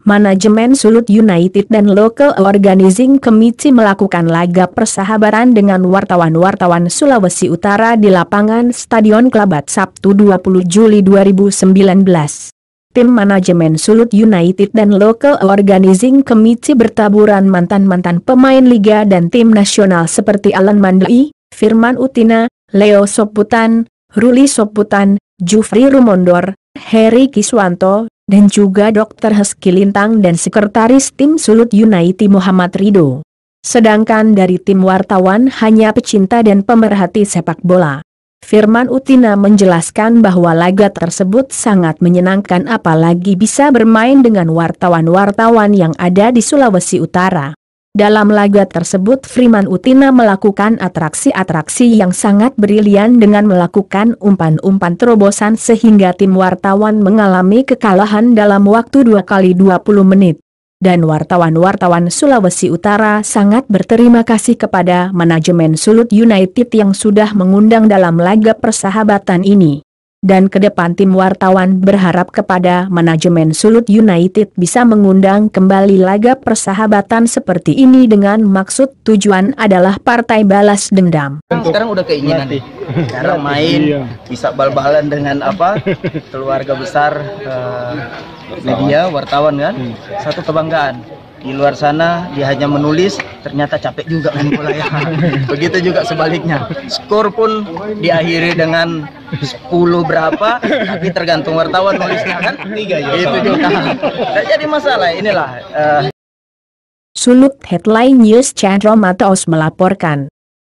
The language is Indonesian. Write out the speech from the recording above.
Manajemen Sulut United dan Local Organizing Committee melakukan laga persahabatan dengan wartawan-wartawan Sulawesi Utara di lapangan Stadion Kelabat Sabtu 20 Juli 2019. Tim manajemen Sulut United dan Local Organizing Committee bertaburan mantan-mantan pemain liga dan tim nasional seperti Alan Mandai, Firman Utina, Leo Soputan, Ruli Soputan, Jufri Rumondor, Heri Kiswanto, dan juga Dr. Heski Lintang dan Sekretaris Tim Sulut United Muhammad Ridho. Sedangkan dari tim wartawan hanya pecinta dan pemerhati sepak bola. Firman Utina menjelaskan bahwa laga tersebut sangat menyenangkan apalagi bisa bermain dengan wartawan-wartawan yang ada di Sulawesi Utara. Dalam laga tersebut Firman Utina melakukan atraksi-atraksi yang sangat brilian dengan melakukan umpan-umpan terobosan sehingga tim wartawan mengalami kekalahan dalam waktu 2 kali 20 menit. Dan wartawan-wartawan Sulawesi Utara sangat berterima kasih kepada manajemen Sulut United yang sudah mengundang dalam laga persahabatan ini. Dan ke depan tim wartawan berharap kepada manajemen Sulut United bisa mengundang kembali laga persahabatan seperti ini dengan maksud tujuan adalah partai balas dendam. Sekarang udah keinginan sekarang main bisa bal-balan dengan keluarga besar media wartawan kan, satu kebanggaan. Di luar sana dia hanya menulis, ternyata capek juga main bola ya. Begitu juga sebaliknya. Skor pun diakhiri dengan 10 berapa, tapi tergantung wartawan nulisnya kan. 3 ya. Itu juga. Tidak jadi masalah. Inilah. Sulut Headline News Chandra Mataos melaporkan.